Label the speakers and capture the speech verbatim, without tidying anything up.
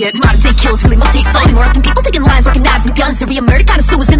Speaker 1: shit. Modern day kills really must hate fun. More often people taking lines, rocking knives and guns. To be a murder connoisseur is